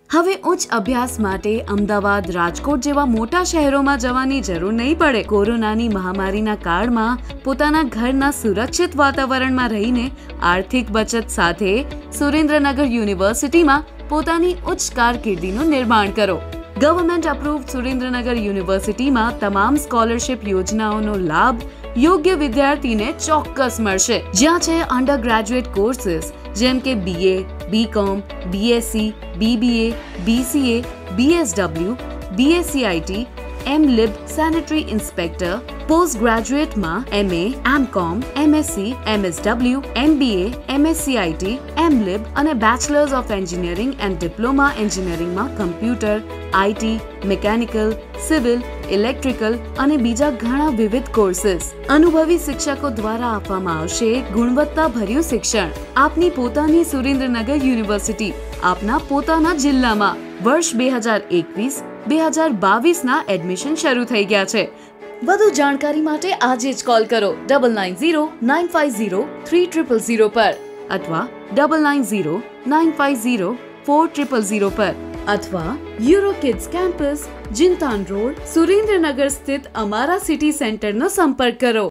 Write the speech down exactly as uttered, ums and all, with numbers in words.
હવે ઉચ્ચ અભ્યાસ માટે અમદાવાદ, રાજકોટ જેવા મોટા શહેરોમાં જવાની જરૂર નહીં પડે। કોરોનાની મહામારીના કાળમાં પોતાના ઘરના સુરક્ષિત વાતાવરણમાં રહીને આર્થિક બચત સાથે સુરેન્દ્રનગર યુનિવર્સિટીમાં પોતાની ઉચ્ચ કારકિર્દીનું નિર્માણ કરો। ગવર્મેન્ટ અપ્રૂવ્ડ સુરેન્દ્રનગર યુનિવર્સિટીમાં તમામ સ્કોલરશિપ યોજનાઓનો લાભ યોગ્ય વિદ્યાર્થીને ચોક્કસ મળશે, જ્યાં છે અંડર ગ્રેજ્યુએટ કોર્सेस જેમ કે BA, BCom, BSc, BBA, BCA, BSW, BScIT, MLib sanitary inspector, post ગ્રેજ્યુએટમાં MA, MCom, MSc, MSW, MBA, MScIT, MLib અને bachelors of engineering and diploma એન્જિનિયરિંગમાં computer, IT, mechanical, civil, electrical અને બીજા ઘણા વિવિધ courses અનુભવી શિક્ષકો દ્વારા આપવામાં આવશે ગુણવત્તાભર્યું શિક્ષણ। આપની પોતાની સુરેન્દ્રનગર યુનિવર્સિટી આપના પોતાના જિલ્લામાં વર્ષ બે હજાર એકવીસ બે હજાર બાવીસ ના એડમિશન શરૂ થઈ ગયા છે। વધુ જાણકારી માટે આજે જ કોલ કરો double nine zero nine five zero three triple zero પર અથવા double nine zero nine five zero four triple zero પર અથવા Euro Kids campus, Jintan road, Surendranagar સ્થિત અમારા સિટી સેન્ટરનો સંપર્ક કરો।